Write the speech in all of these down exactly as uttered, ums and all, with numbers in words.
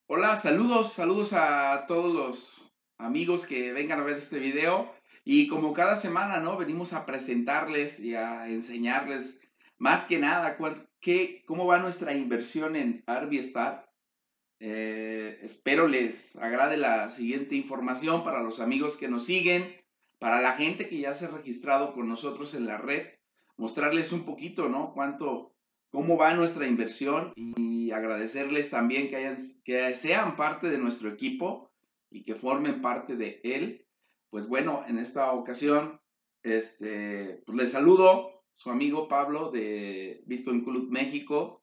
Hola, saludos, saludos a todos los amigos que vengan a ver este video. Y como cada semana, ¿no? Venimos a presentarles y a enseñarles más que nada cuál- qué, cómo va nuestra inversión en Arbiestar. Eh, espero les agrade la siguiente información para los amigos que nos siguen, para la gente que ya se ha registrado con nosotros en la red, mostrarles un poquito, ¿no? Cuánto, cómo va nuestra inversión y agradecerles también que, hayan, que sean parte de nuestro equipo y que formen parte de él. Pues bueno, en esta ocasión, este, pues les saludo, su amigo Pablo de Bitcoin Club México,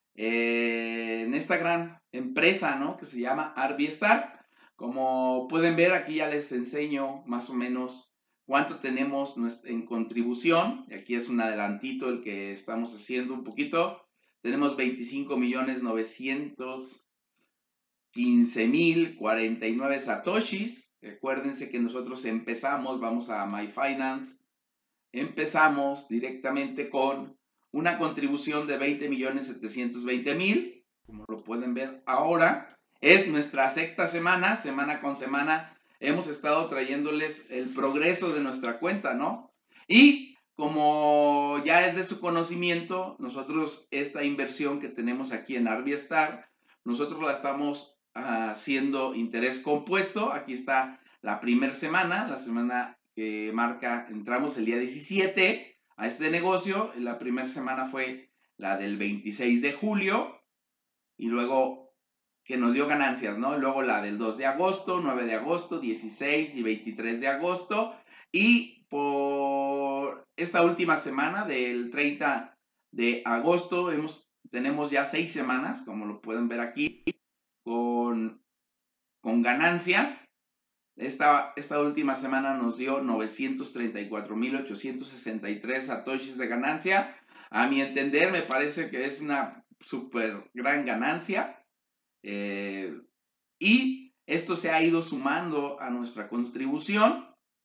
eh, en esta gran empresa, ¿no? Que se llama Arbiestar. Como pueden ver, aquí ya les enseño más o menos cuánto tenemos en contribución. Aquí es un adelantito el que estamos haciendo un poquito. Tenemos veinticinco millones novecientos quince mil cuarenta y nueve satoshis. Acuérdense que nosotros empezamos, vamos a MyFinance, empezamos directamente con una contribución de veinte millones setecientos veinte mil, como lo pueden ver ahora. Es nuestra sexta semana, semana con semana hemos estado trayéndoles el progreso de nuestra cuenta, ¿no? Y como ya es de su conocimiento, nosotros esta inversión que tenemos aquí en Arbiestar, nosotros la estamos haciendo interés compuesto. Aquí está la primera semana, la semana que marca, entramos el día diecisiete a este negocio. La primera semana fue la del veintiséis de julio y luego que nos dio ganancias, ¿no? Luego la del dos de agosto, nueve de agosto, dieciséis y veintitrés de agosto. Y por esta última semana del treinta de agosto hemos, tenemos ya seis semanas, como lo pueden ver aquí, con, con ganancias. Esta, esta última semana nos dio novecientos treinta y cuatro mil ochocientos sesenta y tres satoshis de ganancia. A mi entender, me parece que es una súper gran ganancia. Eh, y esto se ha ido sumando a nuestra contribución.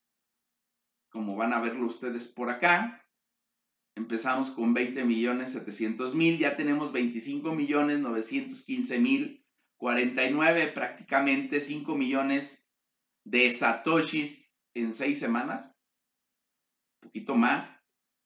Como van a verlo ustedes por acá, empezamos con veinte millones setecientos mil, ya tenemos veinticinco millones novecientos quince mil cuarenta y nueve, prácticamente cinco millones de satoshis en seis semanas, un poquito más.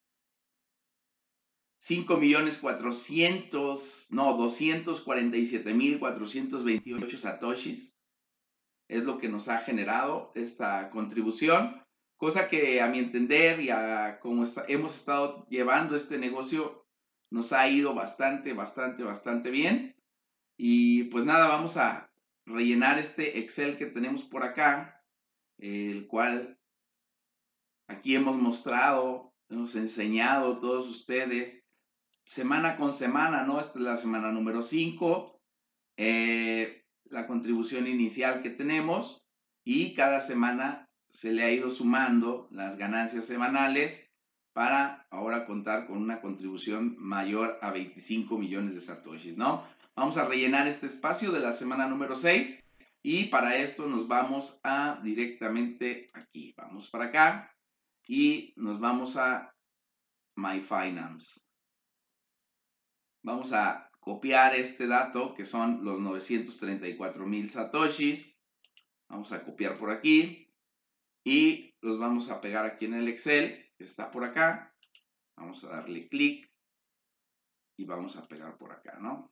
cinco millones cuatrocientos, no, doscientos cuarenta y siete mil cuatrocientos veintiocho satoshis es lo que nos ha generado esta contribución, cosa que a mi entender y a como está, hemos estado llevando este negocio nos ha ido bastante, bastante, bastante bien. Y pues nada, vamos a rellenar este Excel que tenemos por acá, el cual aquí hemos mostrado, hemos enseñado a todos ustedes semana con semana, ¿no? Esta es la semana número cinco, eh, la contribución inicial que tenemos, y cada semana se le ha ido sumando las ganancias semanales para ahora contar con una contribución mayor a veinticinco millones de satoshis, ¿no? Vamos a rellenar este espacio de la semana número seis y para esto nos vamos a directamente aquí, vamos para acá y nos vamos a MyFinance. Vamos a copiar este dato que son los novecientos treinta y cuatro mil satoshis. Vamos a copiar por aquí y los vamos a pegar aquí en el Excel que está por acá. Vamos a darle clic y vamos a pegar por acá, ¿no?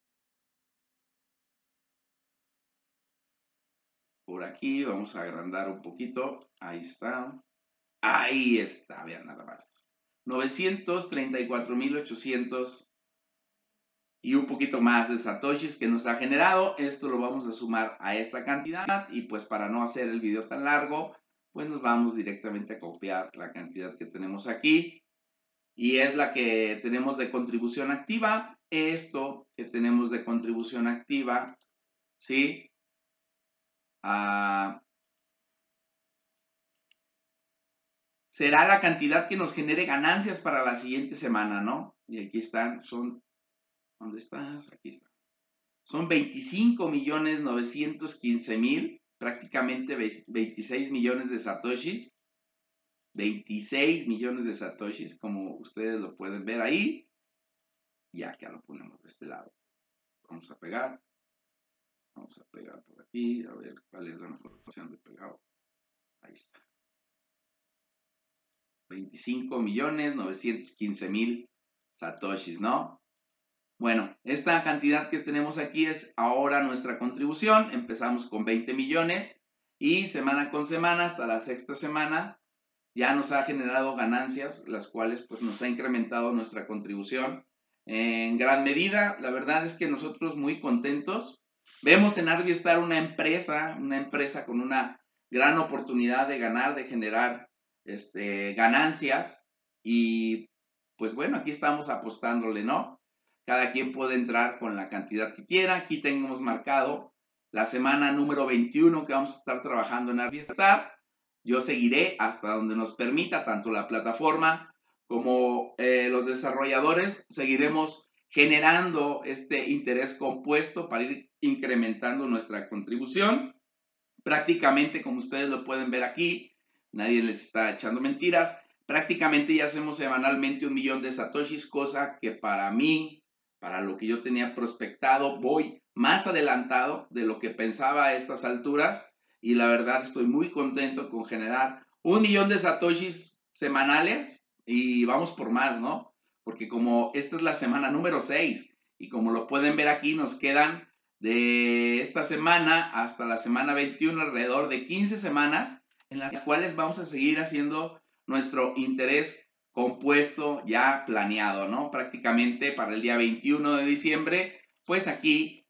Por aquí vamos a agrandar un poquito. Ahí está. Ahí está, vean nada más. novecientos treinta y cuatro mil ochocientos y un poquito más de satoshis que nos ha generado. Esto lo vamos a sumar a esta cantidad y pues para no hacer el video tan largo, pues nos vamos directamente a copiar la cantidad que tenemos aquí y es la que tenemos de contribución activa. Esto que tenemos de contribución activa, ¿sí? Ah, será la cantidad que nos genere ganancias para la siguiente semana, ¿no? Y aquí están, son, ¿dónde estás? Aquí está. Son veinticinco millones novecientos quince mil, prácticamente veintiséis millones de satoshis. veintiséis millones de satoshis, como ustedes lo pueden ver ahí. Y acá lo ponemos de este lado. Vamos a pegar. Vamos a pegar por aquí, a ver cuál es la mejor opción de pegado. Ahí está. veinticinco millones novecientos quince mil satoshis, ¿no? Bueno, esta cantidad que tenemos aquí es ahora nuestra contribución. Empezamos con veinte millones y semana con semana hasta la sexta semana ya nos ha generado ganancias, las cuales pues nos ha incrementado nuestra contribución en gran medida. La verdad es que nosotros muy contentos. Vemos en Arbiestar una empresa, una empresa con una gran oportunidad de ganar, de generar este, ganancias y pues bueno, aquí estamos apostándole, ¿no? Cada quien puede entrar con la cantidad que quiera. Aquí tenemos marcado la semana número veintiuno que vamos a estar trabajando en Arbiestar. Yo seguiré hasta donde nos permita, tanto la plataforma como eh, los desarrolladores, seguiremos generando este interés compuesto para ir incrementando nuestra contribución. Prácticamente, como ustedes lo pueden ver aquí, nadie les está echando mentiras, prácticamente ya hacemos semanalmente un millón de satoshis, cosa que para mí, para lo que yo tenía prospectado, voy más adelantado de lo que pensaba a estas alturas y la verdad estoy muy contento con generar un millón de satoshis semanales y vamos por más, ¿no? Porque como esta es la semana número seis y como lo pueden ver aquí nos quedan de esta semana hasta la semana veintiuno alrededor de quince semanas en las cuales vamos a seguir haciendo nuestro interés compuesto ya planeado, ¿no? Prácticamente para el día veintiuno de diciembre, pues aquí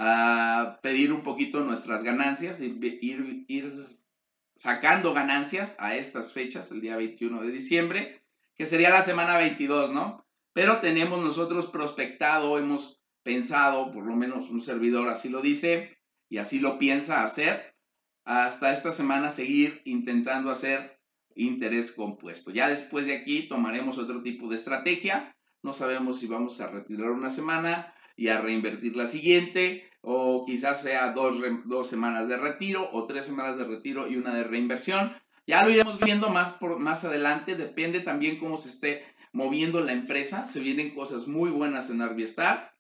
a uh, pedir un poquito nuestras ganancias, ir, ir, ir sacando ganancias a estas fechas, el día veintiuno de diciembre, que sería la semana veintidós, ¿no? Pero tenemos nosotros prospectado, hemos pensado, por lo menos un servidor así lo dice y así lo piensa hacer, hasta esta semana seguir intentando hacer interés compuesto. Ya después de aquí tomaremos otro tipo de estrategia, no sabemos si vamos a retirar una semana y a reinvertir la siguiente, o quizás sea dos, dos semanas de retiro o tres semanas de retiro y una de reinversión. Ya lo iremos viendo más, por, más adelante, depende también cómo se esté moviendo la empresa. Se vienen cosas muy buenas en Arbiestar.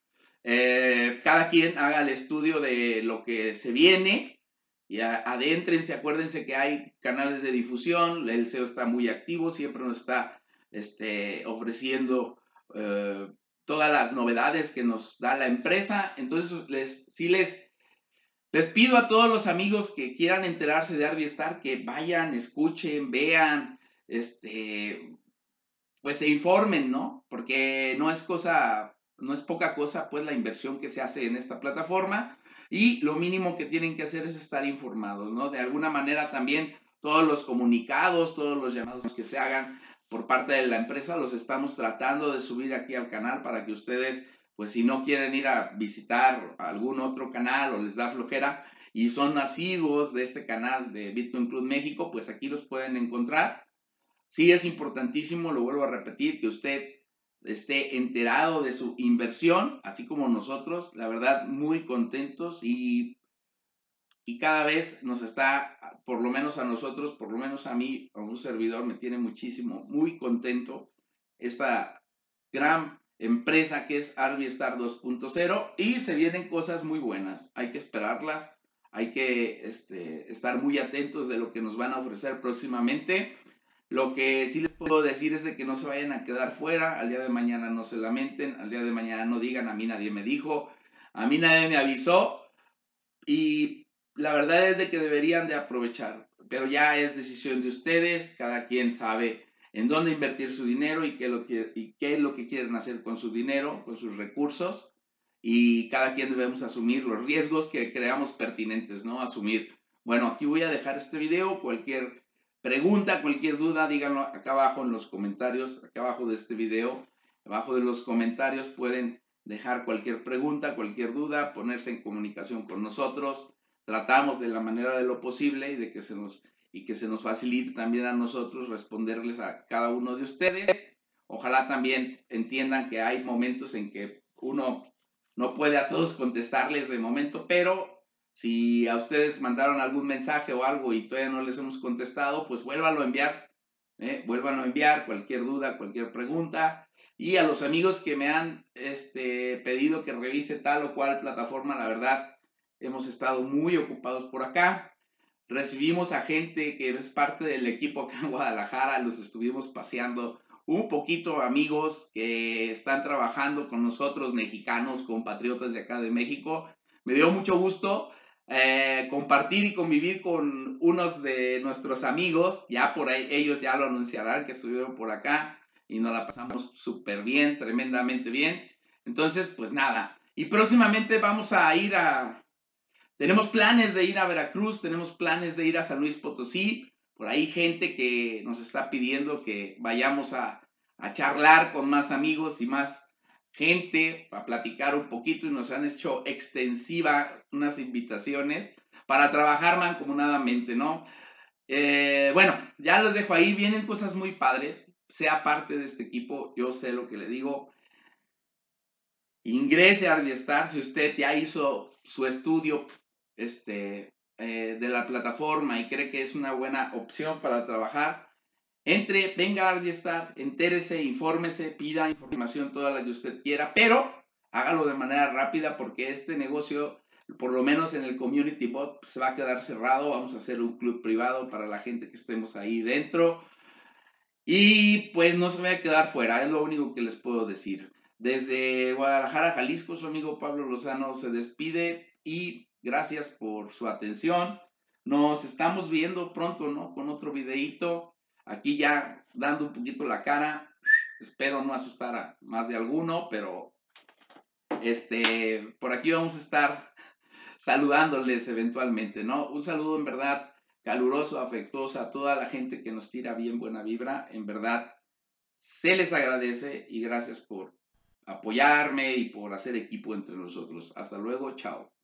Eh, cada quien haga el estudio de lo que se viene y a, adéntrense, acuérdense que hay canales de difusión, el S E O está muy activo, siempre nos está este, ofreciendo eh, todas las novedades que nos da la empresa. Entonces, les, sí les, les pido a todos los amigos que quieran enterarse de Arbiestar que vayan, escuchen, vean, este, pues se informen, ¿no? Porque no es cosa, no es poca cosa, pues la inversión que se hace en esta plataforma y lo mínimo que tienen que hacer es estar informados, ¿no? De alguna manera también todos los comunicados, todos los llamados que se hagan por parte de la empresa los estamos tratando de subir aquí al canal para que ustedes, pues si no quieren ir a visitar algún otro canal o les da flojera y son asiduos de este canal de Bitcoin Club México, pues aquí los pueden encontrar. Sí es importantísimo, lo vuelvo a repetir, que usted esté enterado de su inversión, así como nosotros, la verdad, muy contentos y, y cada vez nos está, por lo menos a nosotros, por lo menos a mí, a un servidor, me tiene muchísimo, muy contento esta gran empresa que es Arbiestar dos punto cero y se vienen cosas muy buenas, hay que esperarlas, hay que este, estar muy atentos de lo que nos van a ofrecer próximamente. Lo que sí les puedo decir es de que no se vayan a quedar fuera, al día de mañana no se lamenten, al día de mañana no digan a mí nadie me dijo, a mí nadie me avisó y la verdad es de que deberían de aprovechar, pero ya es decisión de ustedes, cada quien sabe en dónde invertir su dinero y qué, lo que, y qué es lo que quieren hacer con su dinero, con sus recursos y cada quien debemos asumir los riesgos que creamos pertinentes, ¿no? Asumir. Bueno, aquí voy a dejar este video, cualquier pregunta, cualquier duda, díganlo acá abajo en los comentarios, acá abajo de este video, abajo de los comentarios pueden dejar cualquier pregunta, cualquier duda, ponerse en comunicación con nosotros. Tratamos de la manera de lo posible y de que se nos y que se nos facilite también a nosotros responderles a cada uno de ustedes. Ojalá también entiendan que hay momentos en que uno no puede a todos contestarles de momento, pero si a ustedes mandaron algún mensaje o algo y todavía no les hemos contestado, pues vuélvanlo a enviar, ¿eh? Vuélvanlo a enviar, cualquier duda, cualquier pregunta. Y a los amigos que me han este, pedido que revise tal o cual plataforma, la verdad, hemos estado muy ocupados por acá. Recibimos a gente que es parte del equipo acá en Guadalajara, los estuvimos paseando un poquito, amigos que están trabajando con nosotros, mexicanos, compatriotas de acá de México. Me dio mucho gusto eh, compartir y convivir con unos de nuestros amigos, ya por ahí ellos ya lo anunciarán que estuvieron por acá y nos la pasamos súper bien, tremendamente bien. Entonces, pues nada, y próximamente vamos a ir a, tenemos planes de ir a Veracruz, tenemos planes de ir a San Luis Potosí. Por ahí gente que nos está pidiendo que vayamos a, a charlar con más amigos y más gente a platicar un poquito y nos han hecho extensiva unas invitaciones para trabajar mancomunadamente, ¿no? Eh, bueno, ya los dejo ahí, vienen cosas muy padres, sea parte de este equipo, yo sé lo que le digo, ingrese a Arbiestar si usted ya hizo su estudio este, eh, de la plataforma y cree que es una buena opción para trabajar. Entre, venga a Arbiestar, entérese, infórmese, pida información toda la que usted quiera, pero hágalo de manera rápida porque este negocio, por lo menos en el Community Bot, se va a quedar cerrado. Vamos a hacer un club privado para la gente que estemos ahí dentro. Y pues no se me va a quedar fuera, es lo único que les puedo decir. Desde Guadalajara, Jalisco, su amigo Pablo Lozano se despide y gracias por su atención. Nos estamos viendo pronto, ¿no? Con otro videíto. Aquí ya dando un poquito la cara. Espero no asustar a más de alguno, pero este, por aquí vamos a estar saludándoles eventualmente, ¿no? Un saludo en verdad caluroso, afectuoso a toda la gente que nos tira bien buena vibra. En verdad, se les agradece y gracias por apoyarme y por hacer equipo entre nosotros. Hasta luego, chao.